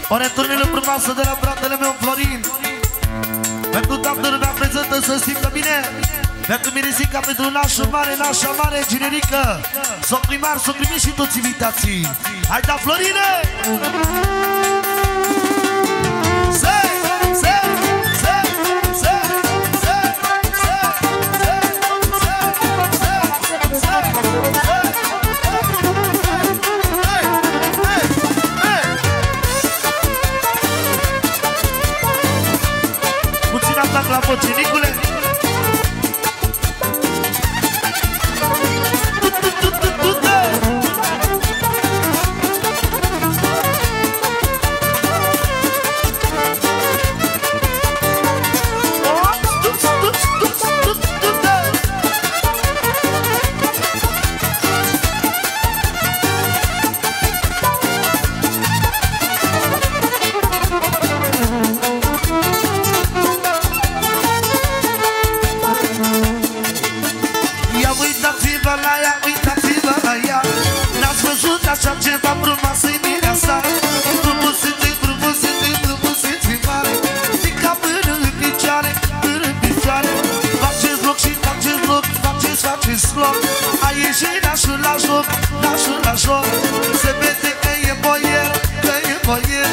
O returnele frumoasă de la fratele meu Florin. Pentru toată lumea prezentă să simtă bine. Pentru Mirisica, pentru nașa mare, generică. S-o primar, s-o primi și toți invitații. Hai da, Florine! Puțin atac la voce, Nicule. Așa ceva frumoasă-i mireasa. Frumusețe, frumusețe, frumusețe mare. Din cap până în picioare, până în picioare. Faceți loc și faceți loc, faceți loc. A ieșit nașul la joc, nașul la joc. Se vede că e boier, că e boier.